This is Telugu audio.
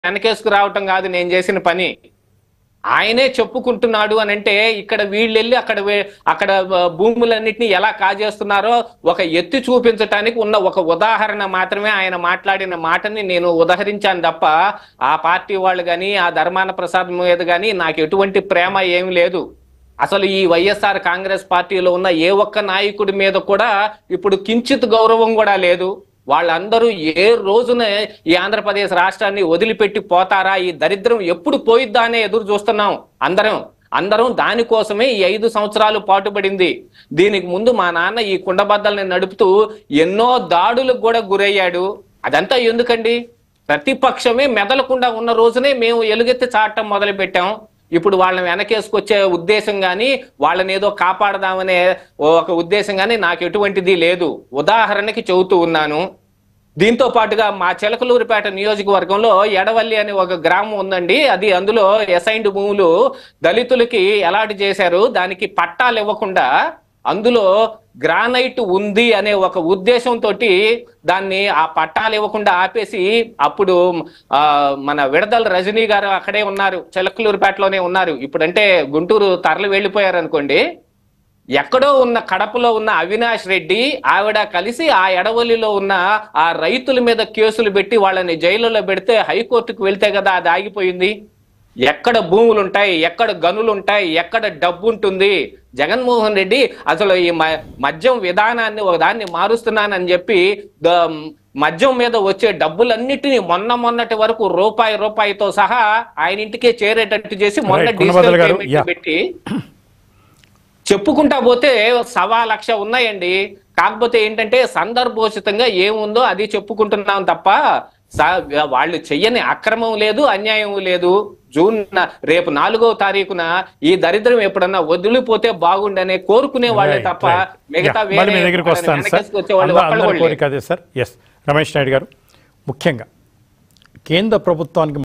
వెనకేసుకు రావటం కాదు నేను చేసిన పని. ఆయనే చెప్పుకుంటున్నాడు అని అంటే ఇక్కడ వీళ్ళు వెళ్ళి అక్కడ భూములన్నిటిని ఎలా కాజేస్తున్నారో ఒక ఎత్తి చూపించడానికి ఉన్న ఒక ఉదాహరణ మాత్రమే ఆయన మాట్లాడిన మాటని నేను ఉదహరించాను తప్ప ఆ పార్టీ వాళ్ళు కానీ ఆ ధర్మాన ప్రసాద్ మీద కానీ నాకు ఎటువంటి ప్రేమ ఏమి లేదు. అసలు ఈ వైఎస్ఆర్ కాంగ్రెస్ పార్టీలో ఉన్న ఏ ఒక్క నాయకుడి మీద కూడా ఇప్పుడు కించిత్ గౌరవం కూడా లేదు. వాళ్ళందరూ ఏ రోజున ఈ ఆంధ్రప్రదేశ్ రాష్ట్రాన్ని వదిలిపెట్టి పోతారా, ఈ దరిద్రం ఎప్పుడు పోయిద్దా అనే ఎదురు చూస్తున్నాం అందరం దానికోసమే ఈ 5 సంవత్సరాలు పాటుపడింది. దీనికి ముందు మా నాన్న ఈ కుండబద్దల్ని నడుపుతూ ఎన్నో దాడులకు కూడా గురయ్యాడు. అదంతా ఎందుకండి? ప్రతిపక్షమే మెదలకుండా ఉన్న రోజునే మేము ఎలుగెత్తి చాటం మొదలు పెట్టాం. ఇప్పుడు వాళ్ళని వెనకేసుకొచ్చే ఉద్దేశం కానీ వాళ్ళని ఏదో కాపాడదామనే ఒక ఉద్దేశం కానీ నాకు ఎటువంటిది లేదు. ఉదాహరణకి చెబుతూ ఉన్నాను. దీంతో పాటుగా మా చిలకలూరిపేట నియోజకవర్గంలో ఎడవల్లి అనే ఒక గ్రామం ఉందండి. అందులో అసైన్డ్ భూములు దళితులకి అలాట్ చేశారు. దానికి పట్టాలు ఇవ్వకుండా అందులో గ్రానైట్ ఉంది అనే ఒక ఉద్దేశంతో దాన్ని ఆ పట్టాలు ఇవ్వకుండా ఆపేసి అప్పుడు మన విడదల రజనీ గారు అక్కడే ఉన్నారు, చిలకలూరుపేటలోనే ఉన్నారు. ఇప్పుడంటే గుంటూరు తరలి వెళ్ళిపోయారు అనుకోండి. ఎక్కడో ఉన్న కడపలో ఉన్న అవినాష్ రెడ్డి ఆవిడ కలిసి ఆ ఎడవల్లిలో ఉన్న ఆ రైతుల మీద కేసులు పెట్టి వాళ్ళని జైలులో పెడితే హైకోర్టుకు వెళ్తే కదా అది ఆగిపోయింది. ఎక్కడ భూములు ఉంటాయి, ఎక్కడ గనులు ఉంటాయి, ఎక్కడ డబ్బు ఉంటుంది? జగన్మోహన్ రెడ్డి అసలు ఈ మద్యం విధానాన్ని ఒకదాన్ని మారుస్తున్నానని చెప్పి మద్యం మీద వచ్చే డబ్బులన్నిటినీ మొన్నటి వరకు రూపాయితో సహా ఆయన ఇంటికే చేరేటట్టు చేసి మొన్న డిజిటల్ పేమెంట్ పెట్టి చెప్పుకుంటా పోతే 1,00,000 ఉన్నాయండి. కాకపోతే ఏంటంటే సందర్భోచితంగా ఏముందో అది చెప్పుకుంటున్నాం తప్ప వాళ్ళు చెయ్యని అక్రమం లేదు, అన్యాయం లేదు. రేపు 4వ తారీఖున ఈ దరిద్రం ఎప్పుడన్నా వదిలిపోతే బాగుండనే కోరుకునే వాళ్ళే తప్ప మిగతా రమేష్ నాయుడు గారు, ముఖ్యంగా కేంద్ర ప్రభుత్వానికి